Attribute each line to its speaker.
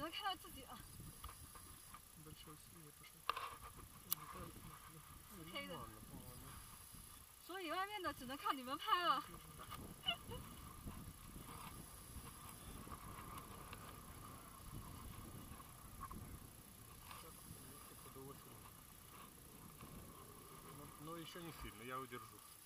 Speaker 1: 能看到自己了。4K 的，所以外面的只能靠你们拍了。
Speaker 2: Но еще не сильно, я удержу.